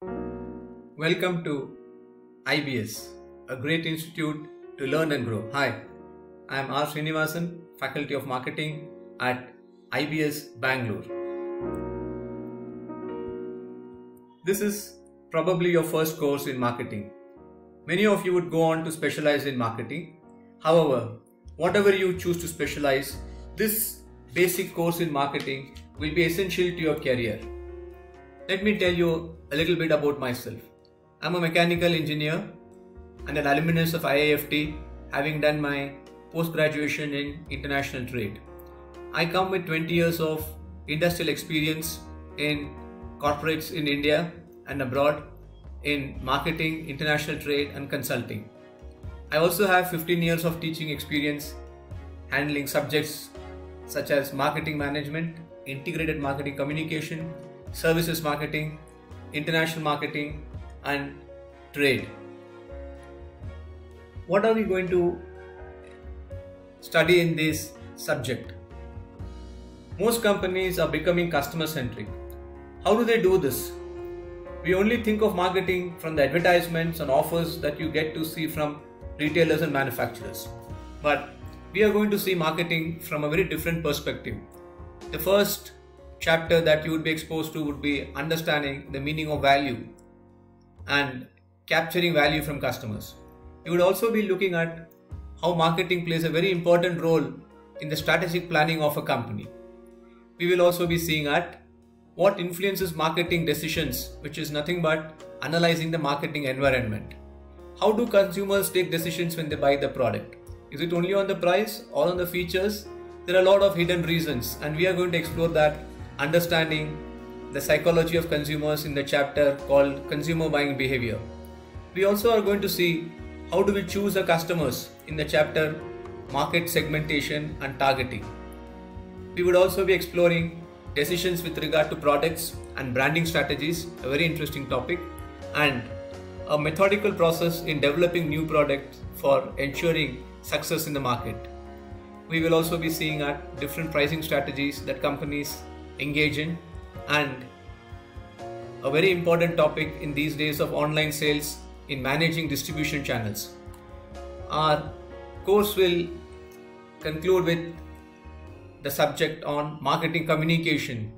Welcome to IBS, a great institute to learn and grow. Hi, I am R. Srinivasan, Faculty of Marketing at IBS Bangalore. This is probably your first course in marketing. Many of you would go on to specialize in marketing. However, whatever you choose to specialize, this basic course in marketing will be essential to your career. Let me tell you a little bit about myself. I'm a mechanical engineer and an alumnus of IIFT, having done my post-graduation in international trade. I come with 20 years of industrial experience in corporates in India and abroad in marketing, international trade and consulting. I also have 15 years of teaching experience handling subjects such as marketing management, integrated marketing communication, services marketing, international marketing and trade. What are we going to study in this subject? Most companies are becoming customer centric. How do they do this? We only think of marketing from the advertisements and offers that you get to see from retailers and manufacturers. But we are going to see marketing from a very different perspective. The first chapter that you would be exposed to would be understanding the meaning of value and capturing value from customers. You would also be looking at how marketing plays a very important role in the strategic planning of a company. We will also be seeing at what influences marketing decisions, which is nothing but analyzing the marketing environment. How do consumers take decisions when they buy the product? Is it only on the price or on the features? There are a lot of hidden reasons, and we are going to explore that, understanding the psychology of consumers in the chapter called Consumer Buying Behavior. We also are going to see how do we choose our customers in the chapter Market Segmentation and Targeting. We would also be exploring decisions with regard to products and branding strategies, a very interesting topic, and a methodical process in developing new products for ensuring success in the market. We will also be seeing at different pricing strategies that companies engage in, and a very important topic in these days of online sales in managing distribution channels. Our course will conclude with the subject on marketing communication.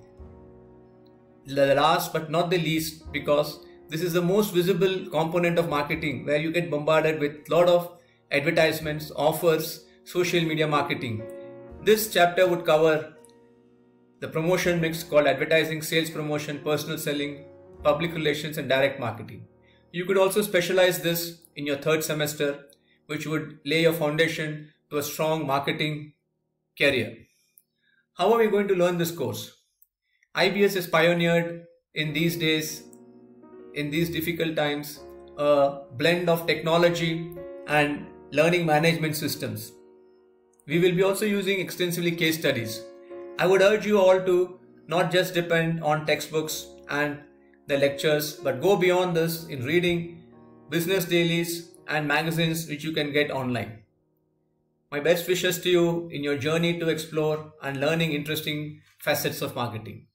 The last but not the least, because this is the most visible component of marketing, where you get bombarded with a lot of advertisements, offers, social media marketing. This chapter would cover the promotion mix called advertising, sales promotion, personal selling, public relations and direct marketing. You could also specialize this in your third semester, which would lay your foundation to a strong marketing career. How are we going to learn this course? IBS has pioneered in these days, in these difficult times, a blend of technology and learning management systems. We will be also using extensively case studies. I would urge you all to not just depend on textbooks and the lectures, but go beyond this in reading business dailies and magazines which you can get online. My best wishes to you in your journey to explore and learning interesting facets of marketing.